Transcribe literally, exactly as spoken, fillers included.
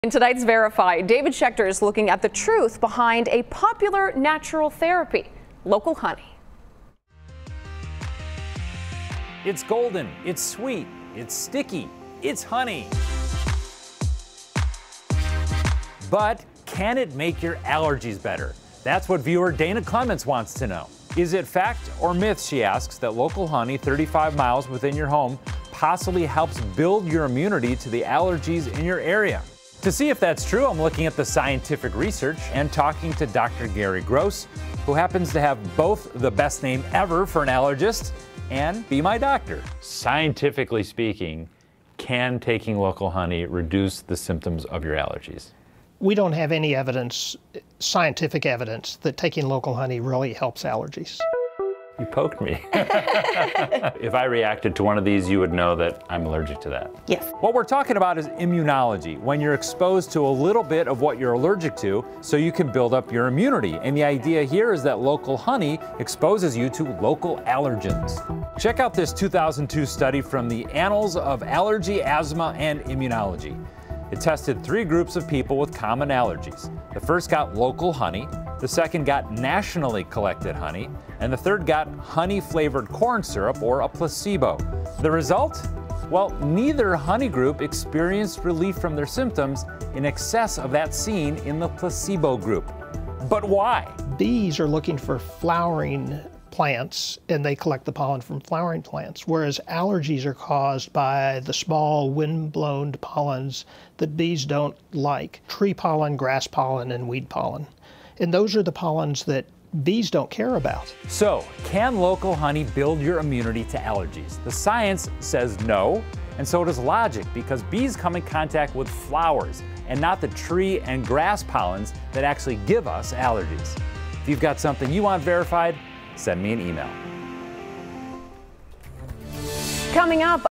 In tonight's Verify, David Schechter is looking at the truth behind a popular natural therapy, local honey. It's golden, it's sweet, it's sticky, it's honey. But can it make your allergies better? That's what viewer Dana Clements wants to know. Is it fact or myth, she asks, that local honey thirty-five miles within your home possibly helps build your immunity to the allergies in your area? To see if that's true, I'm looking at the scientific research and talking to Doctor Gary Gross, who happens to have both the best name ever for an allergist and be my doctor. Scientifically speaking, can taking local honey reduce the symptoms of your allergies? We don't have any evidence, scientific evidence, that taking local honey really helps allergies. You poked me. If I reacted to one of these, you would know that I'm allergic to that. Yes. What we're talking about is immunology, when you're exposed to a little bit of what you're allergic to so you can build up your immunity. And the idea here is that local honey exposes you to local allergens. Check out this two thousand two study from the Annals of Allergy, Asthma, and Immunology. It tested three groups of people with common allergies. The first got local honey, the second got nationally collected honey, and the third got honey-flavored corn syrup, or a placebo. The result? Well, neither honey group experienced relief from their symptoms in excess of that seen in the placebo group. But why? Bees are looking for flowering plants, and they collect the pollen from flowering plants, whereas allergies are caused by the small wind-blown pollens that bees don't like: tree pollen, grass pollen, and weed pollen. And those are the pollens that bees don't care about. So, can local honey build your immunity to allergies? The science says no, and so does logic, because bees come in contact with flowers and not the tree and grass pollens that actually give us allergies. If you've got something you want verified, send me an email. Coming up,